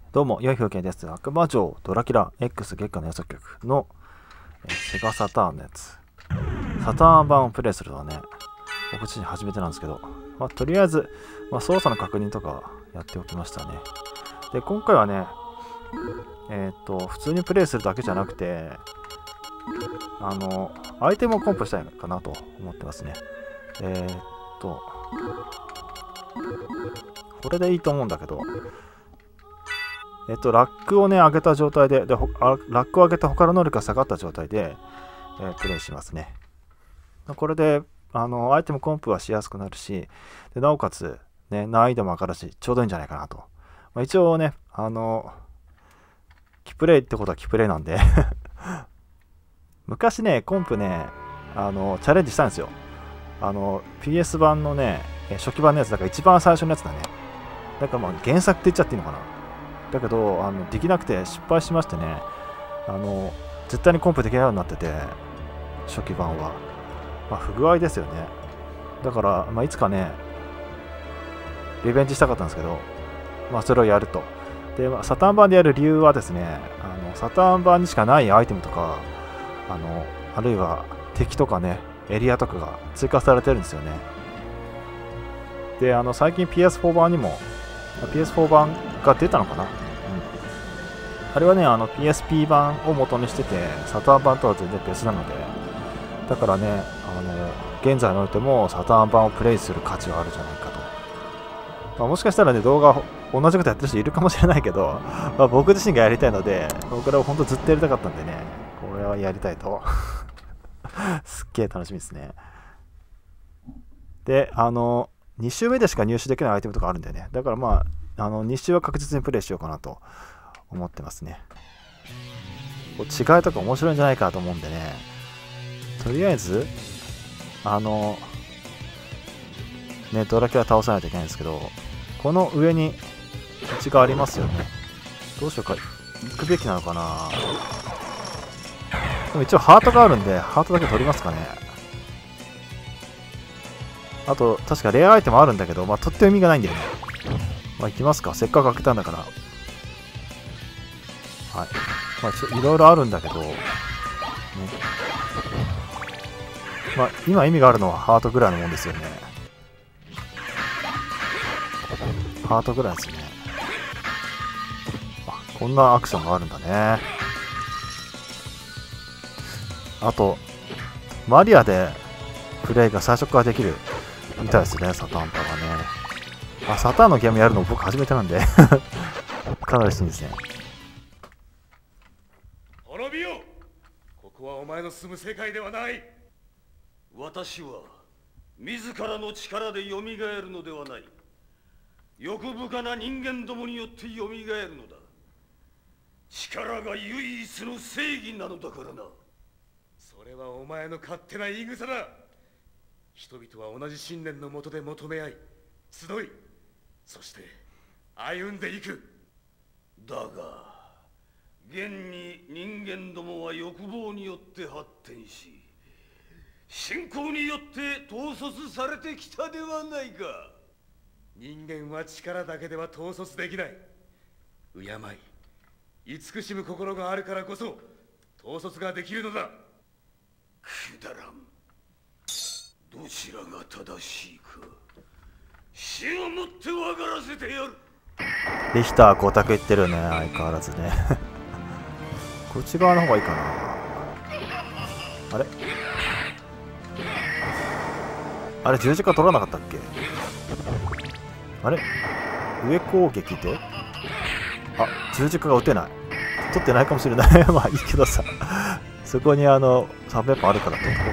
どうも、良い風景です。悪魔城ドラキュラ X 月下の予測曲のセガサターンのやつ。サターン版をプレイするのはね、僕自身初めてなんですけど、とりあえず、操作の確認とかやっておきましたね。で、今回はね、普通にプレイするだけじゃなくて、アイテムをコンプしたいかなと思ってますね。これでいいと思うんだけど、ラックをね、上げた状態で、ラックを上げて他の能力が下がった状態で、プレイしますね。これで、アイテムコンプはしやすくなるし、でなおかつ、ね、難易度も上がるし、ちょうどいいんじゃないかなと。一応ね、キプレイってことはキプレイなんで昔ね、コンプね、チャレンジしたんですよ。PS 版のね、初期版のやつだから一番最初のやつだね。だから原作って言っちゃっていいのかな。だけどできなくて失敗しましてね、絶対にコンプできないようになってて、初期版は、不具合ですよね。だから、いつかねリベンジしたかったんですけど、それをやると。で、サターン版でやる理由はですね、サターン版にしかないアイテムとか、あるいは敵とかね、エリアとかが追加されてるんですよね。で、最近 PS4 版にも PS4 版が出たのかな、あれはね、PSP 版を元にしてて、サターン版とは全然別なので、だからね、現在においてもサターン版をプレイする価値はあるんじゃないかと。もしかしたらね、動画同じことやってる人いるかもしれないけど、僕自身がやりたいので、僕らは本当ずっとやりたかったんでね、これはやりたいと。すっげえ楽しみですね。で、2周目でしか入手できないアイテムとかあるんでね、だから2周は確実にプレイしようかなと思ってますね。違いとか面白いんじゃないかと思うんでね、とりあえずね、ドラキュラ倒さないといけないんですけど、この上に道がありますよね。どうしようか、行くべきなのかな。でも一応ハートがあるんで、ハートだけ取りますかね。あと確かレアアイテムあるんだけど、取って意味がないんだよね。行きますか、せっかく開けたんだから。はい。いろいろあるんだけど、ね、今意味があるのはハートぐらいのもんですよね。ハートぐらいですね。こんなアクションがあるんだね。あとマリアでプレイが最初からできるみたいですね、サターン版はね。サターンのゲームやるの僕初めてなんでかなりしいんですね。 滅びよ、ここはお前の住む世界ではない。 私は自らの力でよみがえるのではない。欲深な人間どもによってよみがえるのだ。力が唯一の正義なのだからな。 それはお前の勝手な言い草だ。人々は同じ信念のもとで求め合い、集い、そして歩んでいく。 だが現に人間どもは欲望によって発展し、信仰によって統率されてきたではないか。 人間は力だけでは統率できない。敬い、慈しむ心があるからこそ統率ができるのだ。 くだらん。どちらが正しいか、死をもって分からせてやる。 リヒター5択言ってるね、相変わらずね。こっち側の方がいいかな。あれ十字架取らなかったっけ。あれ上攻撃で十字架が打てない。取ってないかもしれない。いいけどさ、そこに300本あるから取っとこ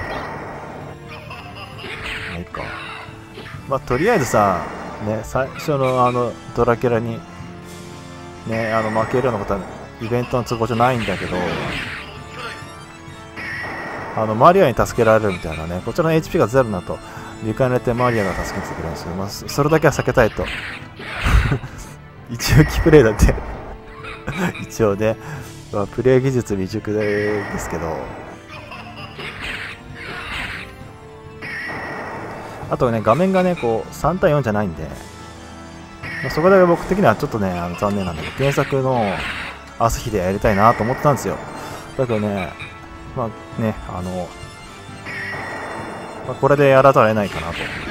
うか。いいか。とりあえずさね、最初のドラキュラにね、負けるようなことはイベントの都合じゃないんだけど、マリアに助けられるみたいなね、こちらの HP がゼロになると床に寝てマリアが助けに来てくれるんですけど、それだけは避けたいと。一応キプレイだって一応ね、プレイ技術未熟ですけど、あとね、画面がね、3対4じゃないんで、 そこだけ僕的にはちょっとね残念なんだけど、原作のアスヒでやりたいなと思ってたんですよ。だけどねこれでやらざるを得ないかな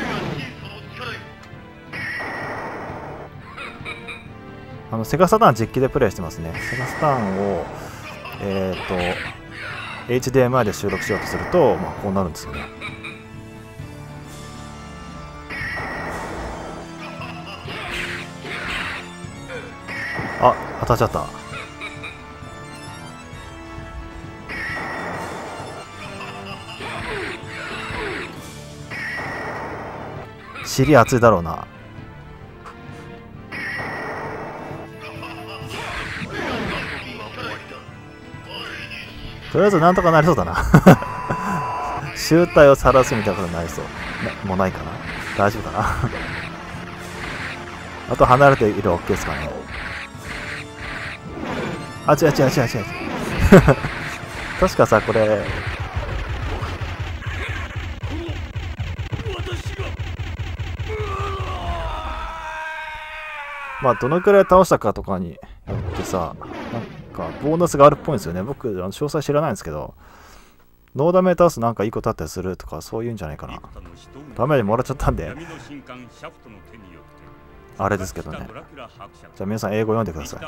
と。セガサターン実機でプレイしてますね。セガサターンをHDMI で収録しようとすると、こうなるんですよね。あ、当たっちゃった。尻熱いだろうな。とりあえずなんとかなりそうだな。集体を晒すみたいなことになりそう。もうないかな。大丈夫かな。あと離れている OK ですかね。あ、違う。確かさ、これどのくらい倒したかとかによってさ、ボーナスがあるっぽいんですよね。僕詳細知らないんですけど、ノーダメ倒すなんかいいことあったりするとか、そういうんじゃないかな。ダメージもらっちゃったんであれですけどね。じゃあ皆さん英語読んでください。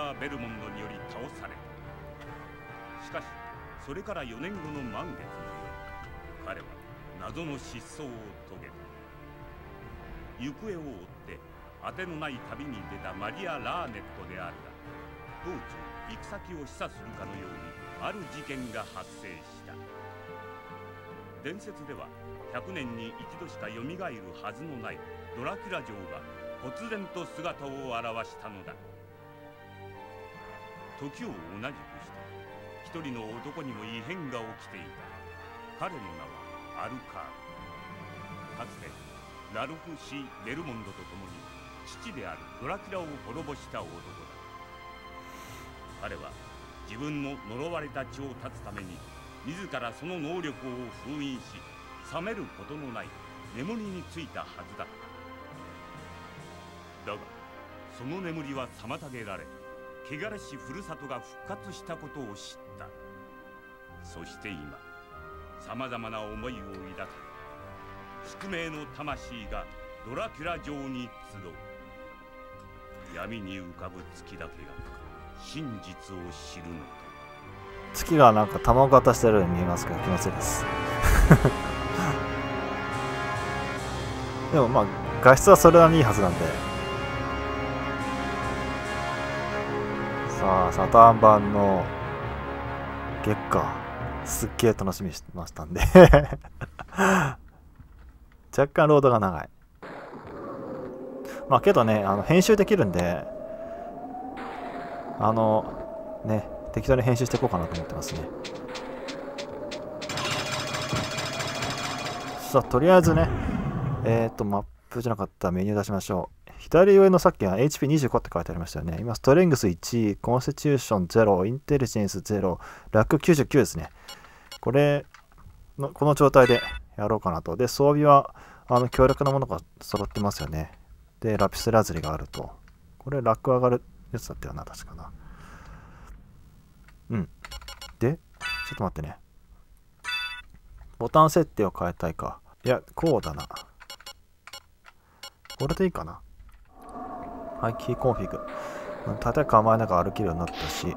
しかしそれから4年後の満月の夜、彼は謎の失踪を遂げた。行方を追って当てのない旅に出たマリア・ラーネットであるが、道中行く先を示唆するかのようにある事件が発生した。伝説では100年に一度しかよみがえるはずのないドラキュラ城が忽然と姿を現したのだ。時を同じくして一人の男にも異変が起きていた。彼の名はアルカール。かつてラルフ・シ・デルモンドと共に父であるドラキュラを滅ぼした男だ。彼は自分の呪われた血を断つために自らその能力を封印し、覚めることのない眠りについたはずだった。だがその眠りは妨げられ、汚れしふるさとが復活したことを知った。そして今さまざまな思いを抱く宿命の魂がドラキュラ城に集う。闇に浮かぶ月だけが真実を知るのだ。 月がなんか卵型してるように見えますけど気のせいです。でも画質はそれなりにいいはずなんで。さあサターン版の月下すっげえ楽しみにしてましたんで若干ロードが長い。けどね、編集できるんで適当に編集していこうかなと思ってますね。さあとりあえずねマップじゃなかったメニュー出しましょう。左上のさっきは HP25 って書いてありましたよね。今ストレングス1、コンスティチューション0、インテリジェンス0、ラック99ですね。この状態でやろうかなと。で装備は強力なものが揃ってますよね。でラピスラズリがあると。これラック上がるやつだったよな、確かな。でちょっと待ってね。ボタン設定を変えたいか。いやこうだな。これでいいかな。はい、キーコンフィグ。盾構えながら歩けるようになったし。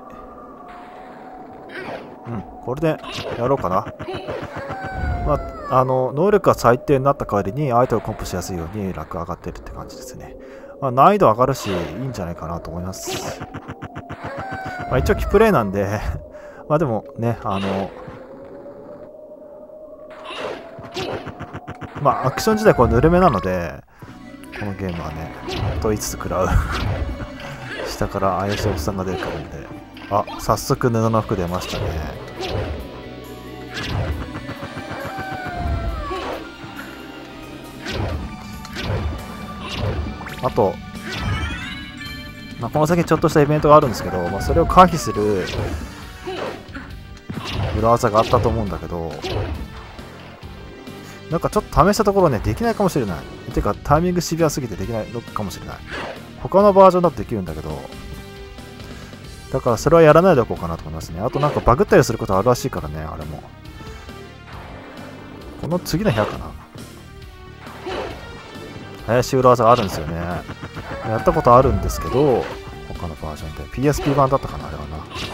これでやろうかな。能力が最低になった代わりに相手をコンプしやすいようにラック上がってるって感じですね。難易度上がるし、いいんじゃないかなと思います。一応キプレイなんで、でもね、アクション自体こうぬるめなので、このゲームはね、と言いつつ食らう。下から怪しいおっさんが出てくるんで、早速布の服出ましたね。あと、この先ちょっとしたイベントがあるんですけど、それを回避する裏技があったと思うんだけど、なんかちょっと試したところね、できないかもしれない。てかタイミングシビアすぎてできないのかもしれない。 他のバージョンだとできるんだけど、だからそれはやらないでおこうかなと思いますね。あとなんかバグったりすることあるらしいからね、あれも。この次の部屋かな。林裏技があるんですよね。やったことあるんですけど、他のバージョンで。PSP 版だったかな、あれはな。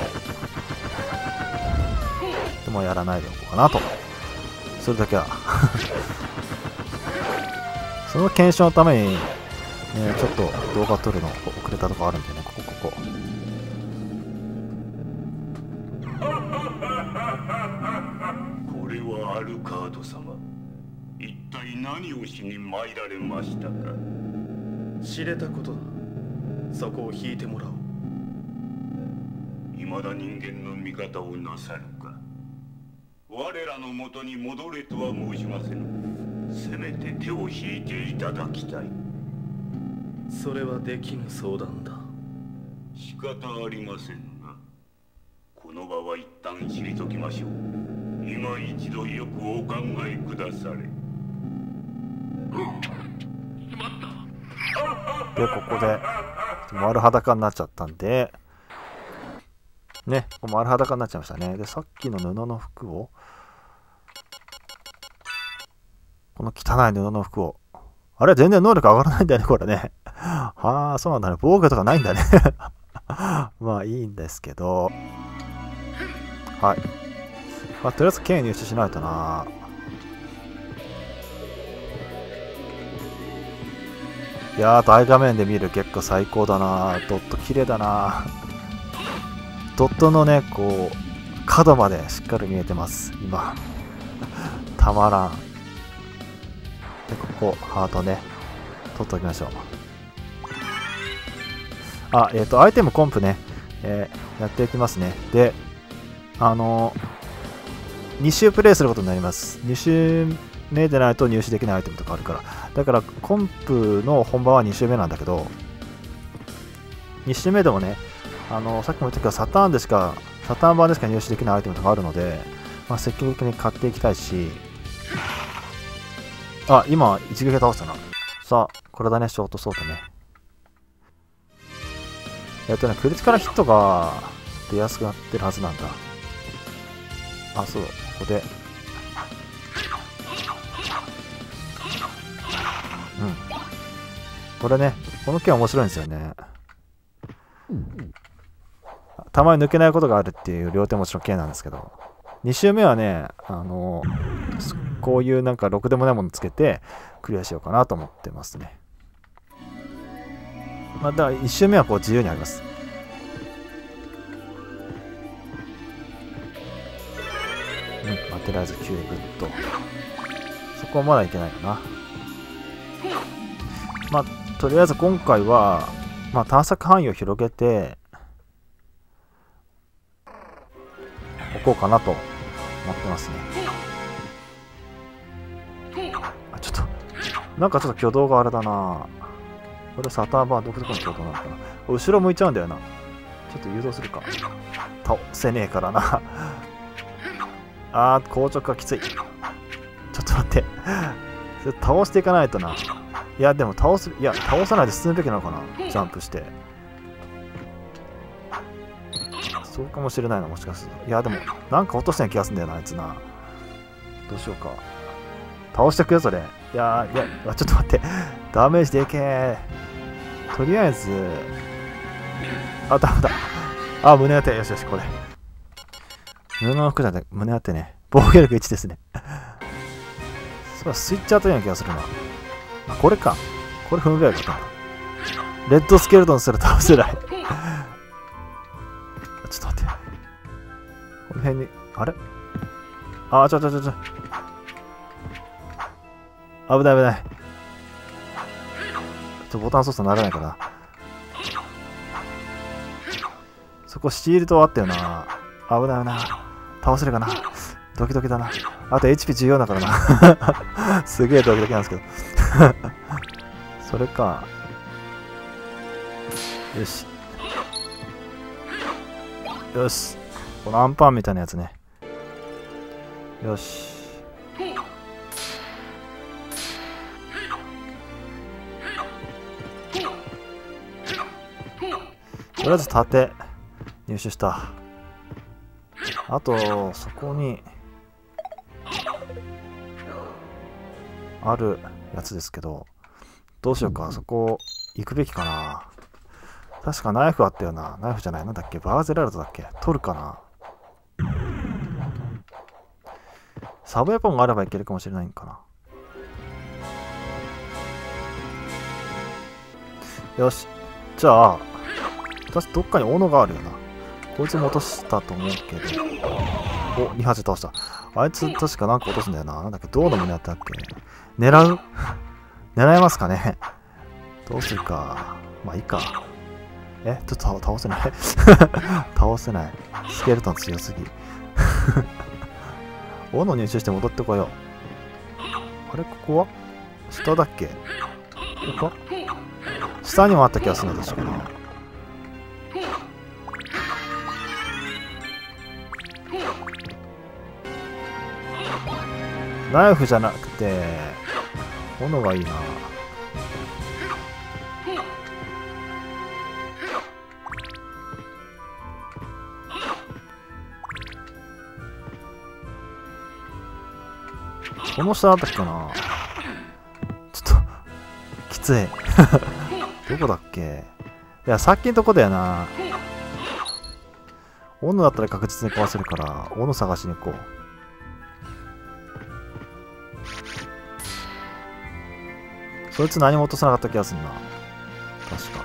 でもやらないでおこうかなと。それだけは。その検証のために、ちょっと動画撮るの遅れたとこあるんでね、ここ。 これはアルカード様。一体何をしに参られましたか。 知れたことだ。そこを引いてもらおう。 未だ人間の味方をなさるか。我らの元に戻れとは申しませぬ。せめて手を引いていただきたい。 それはできぬ相談だ。 仕方ありませんが、この場は一旦退きましょう。今一度よくお考えくだされ。 で、ここで丸裸になっちゃったんで、ね、丸裸になっちゃいましたね。で、さっきの布の服を、この汚い布の服を、あれ全然能力上がらないんだよね、これね。はあ、そうなんだね。防御とかないんだね。まあいいんですけど、はい。まあ、とりあえず剣入手しないとな。いやー、大画面で見る結構最高だな。ドット綺麗だな。ドットのね、こう、角までしっかり見えてます、今。たまらん。で、ここ、ハートね、取っておきましょう。あ、アイテムコンプね、やっていきますね。で、2周プレイすることになります。2周目でないと入手できないアイテムとかあるから。だから、コンプの本番は2周目なんだけど、2周目でもね、さっきも言ったけど、サターン版でしか入手できないアイテムとかあるので、まあ、積極的に買っていきたいし、あ、今、一撃で倒したな。さあ、これだね、ショートソートね。クリティカルヒットが出やすくなってるはずなんだ。あ、そう、ここで。うん。これね、この剣面白いんですよね。たまに抜けないことがあるっていう両手持ちの剣なんですけど、2周目はね、こういうなんかろくでもないものつけてクリアしようかなと思ってますね。まあ、だから1周目はこう自由にあります。まあ、とりあえずキューブッと。そこはまだいけないかな。まあ、とりあえず今回は、まあ、探索範囲を広げておこうかなと思ってますね。あ、ちょっと、なんかちょっと挙動があれだな。これサターバー独特の挙動なのかな。後ろ向いちゃうんだよな。ちょっと誘導するか。倒せねえからな。あー、硬直がきつい。ちょっと待って。それ倒していかないとな。いや、でも倒さないで進むべきなのかな。ジャンプして。そうかもしれないな、もしかすると。いや、でも、なんか落としたような気がするんだよな、あいつな。どうしようか。倒してくよ、それ。いや、ちょっと待って。ダメージでけー。とりあえず、あ、ダメだ。あ、胸当て。よしよし、これ。布の服じゃなくて、胸当てね。防御力1ですね。そう、スイッチャーというような気がするな。あ、これか。これ踏むべきだった。レッドスケルトンすら倒せない。ちょっと待って。この辺に、あれあ、危ない危ない。ボタン操作ならないかな。そこシールドあったよな。危ないな。倒せるかな。ドキドキだな。あと HP14 だからな。すげえドキドキなんですけど。それか。よし。よし。このアンパンみたいなやつね。よし。 りあえず盾入手した。あとそこにあるやつですけど、どうしようか。そこ行くべきかな。確かナイフあったよな。ナイフじゃない、なんだっけ、バーゼラルドだっけ。取るかな。サブウェポンがあればいけるかもしれないんかな。よし、じゃあ私どっかに斧があるよな。こいつも落としたと思うけど。お、2発倒した。あいつ確かなんか落とすんだよな。なんだっけ、銅の胸やったっけ。狙う狙えますかね。どうするか。まあいいか。ちょっと倒せない倒せない。スケルトン強すぎ斧入手して戻ってこよう。あれ、ここは下だっけ。ここか。下にもあった気がするんでしょうかな。ナイフじゃなくて斧がいいな。この下だったっけな。ちょっときついどこだっけ。いや、さっきのとこだよな。斧だったら確実に壊せるから斧探しに行こう。そいつ何も落とさなかった気がするな。確か。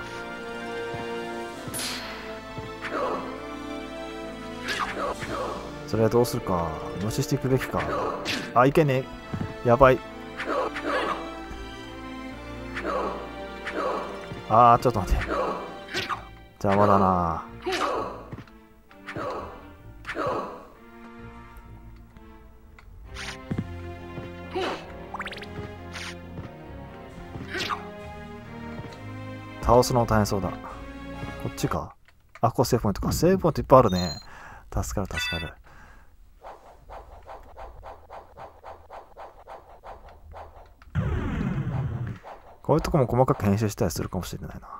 それはどうするか。無視していくべきか。あ、いけねえ。やばい。あー、ちょっと待って。邪魔だな。倒すのも大変そうだ。こっちか。あ、ここセーブポイントか。セーブポイントいっぱいあるね。助かる助かる。こういうとこも細かく編集したりするかもしれないな。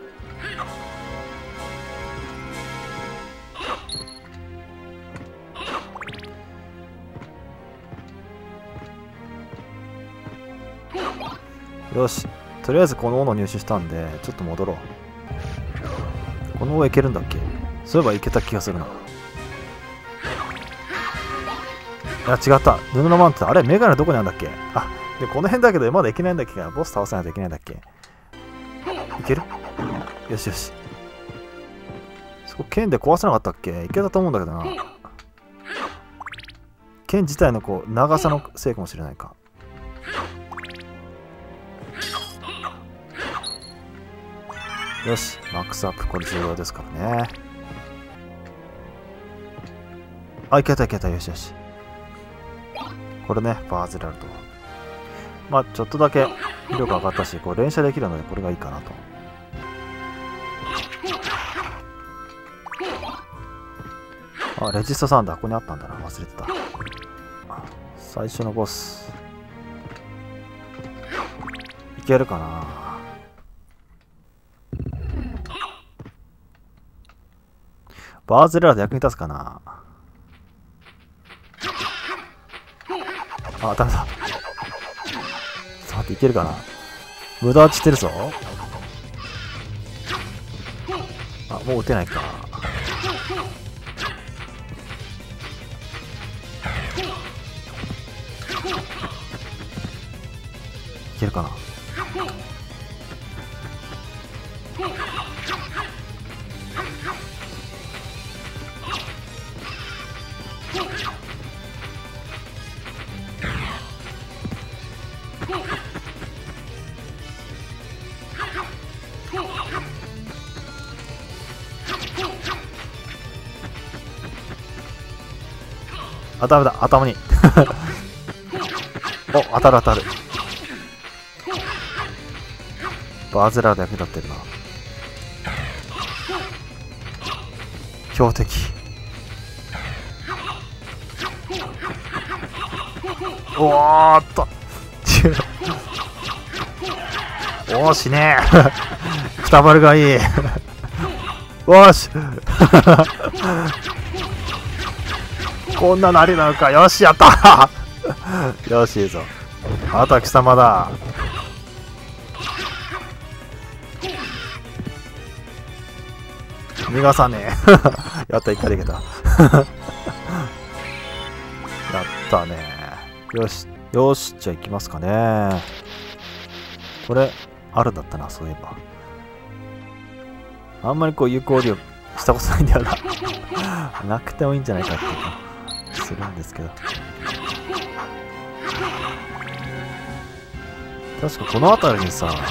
よし、とりあえずこの斧入手したんでちょっと戻ろう。この上いけるんだっけ。そういえばいけた気がするな。いや違った。布のマント。あれ、メガネどこにあるんだっけ。あ、でこの辺だけどまだいけないんだっけか。ボス倒さないといけないんだっけ。いける。よしよし。そこ剣で壊せなかったっけ。いけたと思うんだけどな。剣自体のこう長さのせいかもしれないか。よし、マックスアップ、これ重要ですからね。あ、いけたいけた。よしよし。これね、バーゼラルド。まあ、ちょっとだけ威力上がったし、こう連射できるので、これがいいかなと。あ、レジストサンダー、ここにあったんだな。忘れてた。最初のボス。いけるかな。バーゼラルド役に立つかな。あ、ダメだ。ちょっと待って、いけるかな。無駄打ちしてるぞ。あ、もう撃てないか。いけるかな。あ、ダメだ、頭にお、当たる当たる。バーゼラード役に立ってるな。強敵。おーっとおー、死ねえくたばるがいいよしこんなのありなのか。よし、やったよし、いいぞ。あとは貴様だ。逃がさねえやった、一回できたやったね。よしよし、じゃあ行きますかね。これあるんだったな、そういえば。あんまりこう有効利用したことないんだよななくてもいいんじゃないかっていう気するんですけど、確かこの辺りにさ、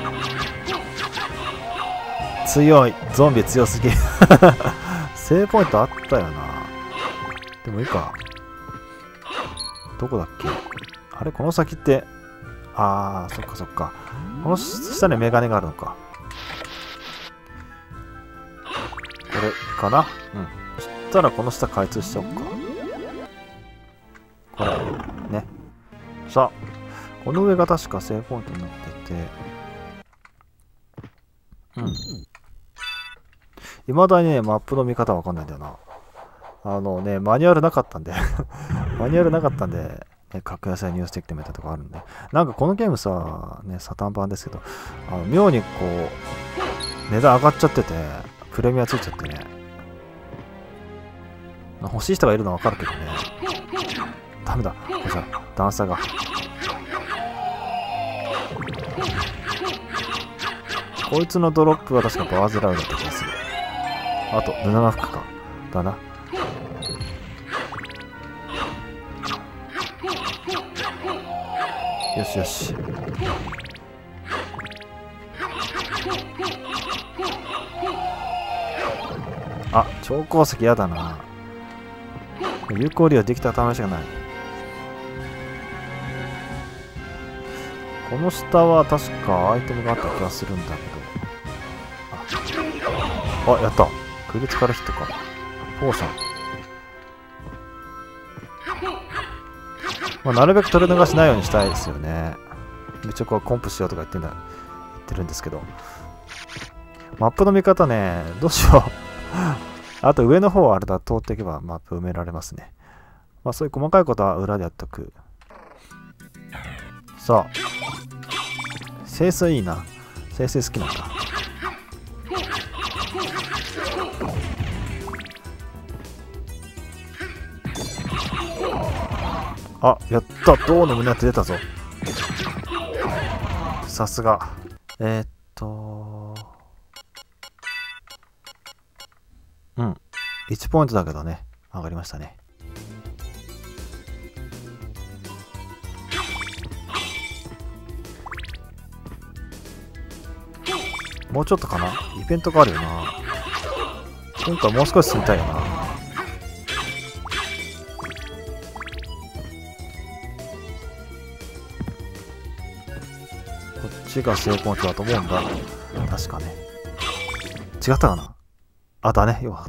強いゾンビ強すぎセーブポイントあったよな。でもいいか。どこだっけ。あれ、この先って、あー、そっかそっか。この下にメガネがあるのか。これかな。うん。そしたらこの下開通しちゃおうか。これね。さあ、この上が確かセーブポイントになってて、うん。未だにね、マップの見方わかんないんだよな。マニュアルなかったんでマニュアルなかったんで、ね、格安で入手できてみたとかあるんで、なんかこのゲームさ、ね、サタン版ですけど、妙にこう、値段上がっちゃってて、プレミアついちゃってね、欲しい人がいるのはわかるけどね、ダメだ、これさ、段差が。こいつのドロップは確かバーズラウだった気がする。あと、布の服か。だな。よしよし。あ、超鉱石やだな。有効利用できた試しがない。この下は確かアイテムがあった気がするんだけど。あ、やった。クリティカルヒットか。ポーション。まあ、なるべく取り逃しないようにしたいですよね。一応こうコンプしようとか言ってるんですけど。マップの見方ね、どうしよう。あと上の方はあれだ、通っていけばマップ埋められますね。まあそういう細かいことは裏でやっとく。さあ。清水いいな。清水好きなんだ。あ、やった。銅の胸当て出たぞ。さすが。うん。1ポイントだけどね。上がりましたね。もうちょっとかな。イベントがあるよな。今回もう少し進みたいよな。こっちが成功だと思うんだ。確かね。違ったかな。あ、だね。よかった。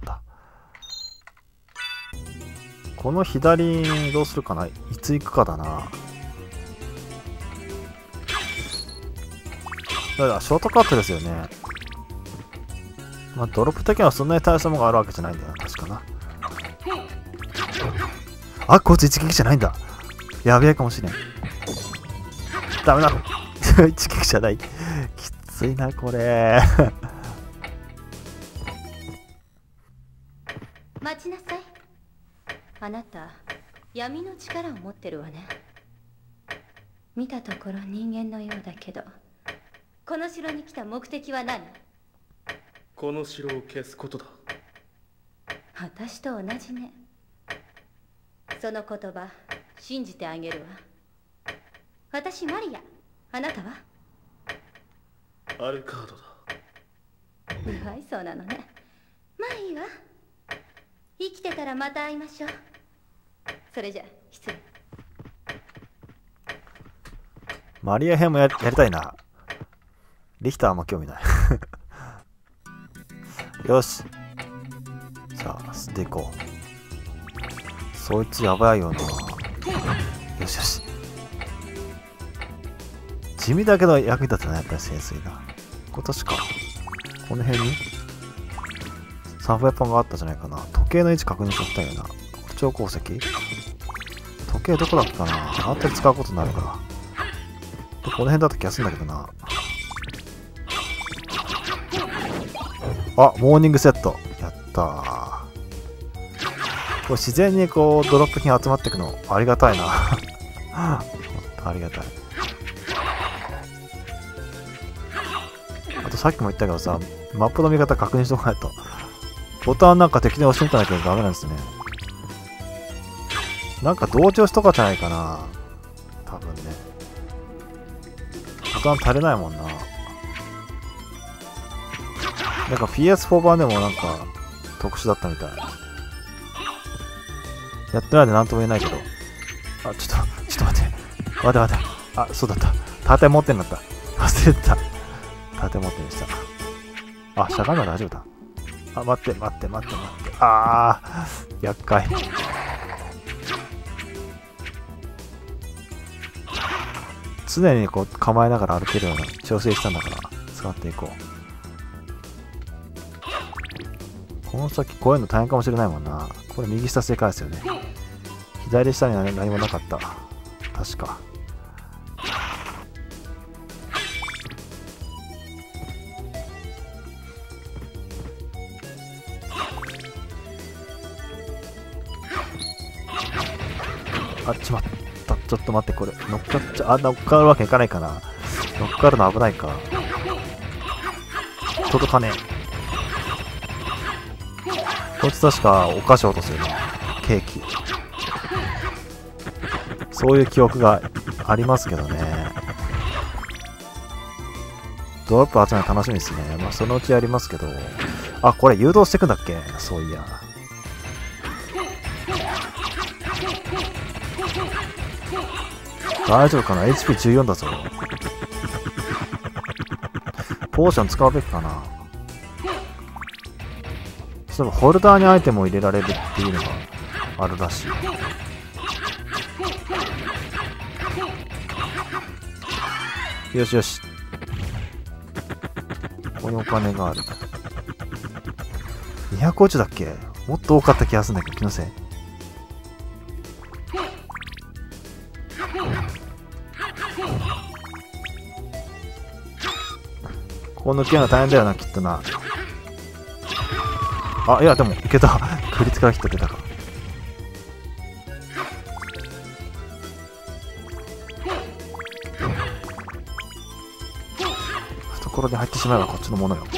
この左どうするかな。いつ行くかだな。だからショートカットですよね。まあ、ドロップ的にはそんなに大したものがあるわけじゃないんだよな。確かな。あ、こいつ一撃じゃないんだ。やべえかもしれん。ダメだ。一撃じゃない。きついな、これ。 待ちなさい。あなた、闇の力を持ってるわね。見たところ人間のようだけど、この城に来た目的は何？ この城を消すことだ。 私と同じね。その言葉、信じてあげるわ。私マリア。あなたは？ アルカードだ。 不愛想なのね。まあいいわ。生きてたらまた会いましょう。それじゃ失礼。 マリア編もやりたいな。リヒターも興味ないよし。さあ、吸っていこう。そいつやばいよな。よしよし。地味だけど役に立つな、やっぱり潜水が。これ確か、この辺にサブウェポンがあったじゃないかな。時計の位置確認しておきたいよな。超鉱石、時計どこだったかな。あったり使うことになるから、この辺だった気がするんだけどな。あ、モーニングセットやったー。これ自然にこうドロップ品集まっていくのありがたいなありがたい。あとさっきも言ったけどさ、マップの見方確認しておかないと。ボタンなんか適当に押してみたんだけどダメなんですね。なんか同調しとかじゃないかな。多分ね。ボタン足りないもんな。なんか PS4 版でもなんか特殊だったみたい。やってないんでなんとも言えないけど。あ、ちょっと待って。待って。あ、そうだった。盾持ってんだった。忘れてた。盾持ってました。あ、しゃがんだら大丈夫だ。あ、待って。あー、厄介。常にこう構えながら歩けるような調整したんだから使っていこう。この先こういうの大変かもしれないもんな。これ右下正解ですよね。左下には何もなかった。確か。あ、ちまった。ちょっと待って、これ乗っかっちゃ、乗っかるわけいかないかな。乗っかるの危ないか。届かねえ。こいつ確かお菓子落とすよね。ケーキ。そういう記憶がありますけどね。ドロップ集めるの楽しみですね。まあそのうちやりますけど。あ、これ誘導してくんだっけ。そういや。大丈夫かな。 HP14 だぞ。ポーション使うべきかな。そういえばホルダーにアイテムを入れられるっていうのがあるらしい。よしよし。ここにお金がある。250だっけ。もっと多かった気がするんだけど、気のせい。ここ抜けるの大変だよな、きっとな。あ、いや、でも、いけた。クリティカルヒット出たか。懐に入ってしまえばこっちのものよ。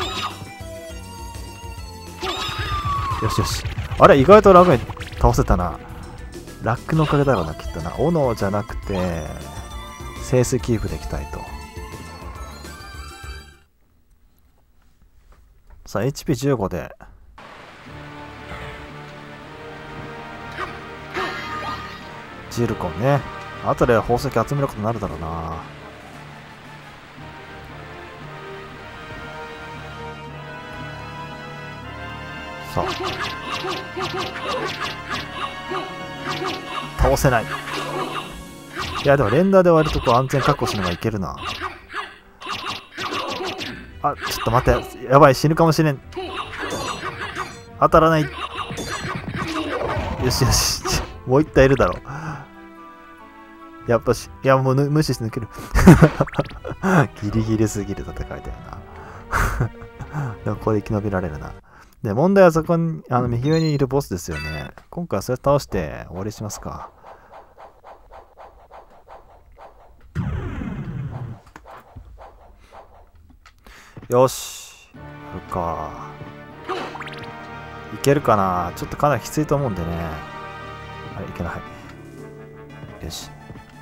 よしよし。あれ、意外と楽に倒せたな。ラックのおかげだろうな、きっとな。斧じゃなくて、清水キープでいきたいと。さあ、HP15 で。ジルコンね。後で宝石集めることになるだろうな。さあ。倒せない。いや、でも連打で割とこう安全確保するのがいけるな。あ、ちょっと待って。やばい、死ぬかもしれん。当たらない。よしよし。もう一体いるだろう。やっぱし、いや、もう無視して抜ける。ギリギリすぎる戦いだよな。でもこれ生き延びられるな。で、問題はそこに、右上にいるボスですよね。今回はそれ倒して終わりしますか。よし。やるか。いけるかな。ちょっとかなりきついと思うんでね。はい、いけない。よし。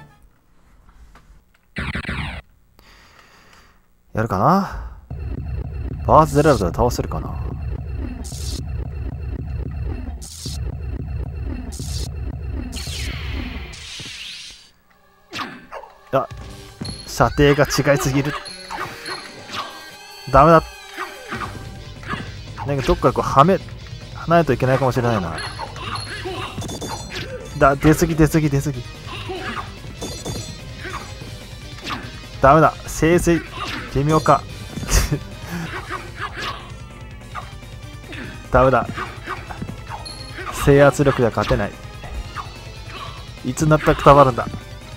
やるかな。バースゼラルドで倒せるかな。あ、射程が違いすぎる。ダメだ。なんかどっかこうはめないといけないかもしれないな。出すぎ。ダメだ。清水微妙か。 ダメだ。制圧力では勝てない。いつになったらくたばるんだ。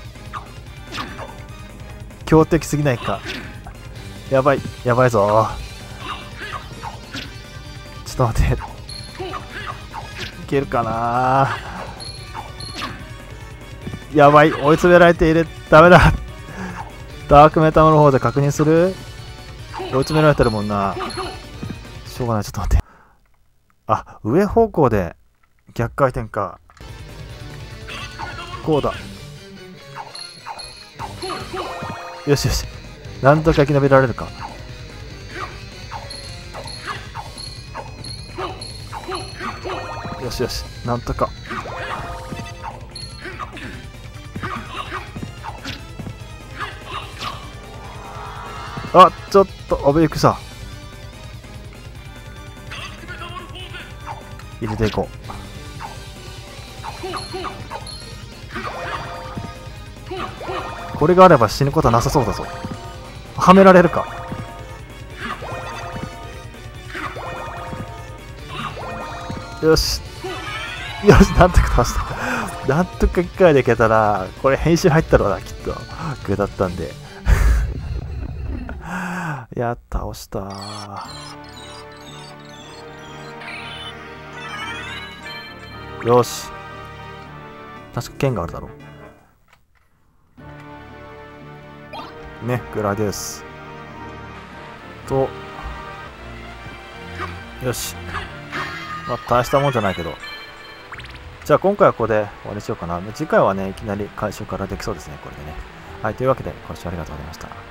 強敵すぎないか。やばいやばいぞ。ちょっと待って、いけるかな。やばい、追い詰められている。ダメだ。ダークメタモルフォーゼ確認する。追い詰められてるもんな。しょうがない、ちょっと待って。あ、上方向で逆回転か。こうだ。よしよし、なんとか生き延びられるか。よしよし、なんとか。あ、ちょっと危うくさ。入れていこう。これがあれば死ぬことはなさそうだぞ。はめられるか。よしよし、なんとか倒した。なんとか1回でいけたら、これ編集入ったろうな、きっと。具だったんで。いや、倒した。よし。確か剣があるだろう。ね、グラディウス。と、よし。まあ、大したもんじゃないけど。じゃあ今回はここで終わりにしようかな。次回はね、いきなり回収からできそうですね、これでね。はい、というわけでご視聴ありがとうございました。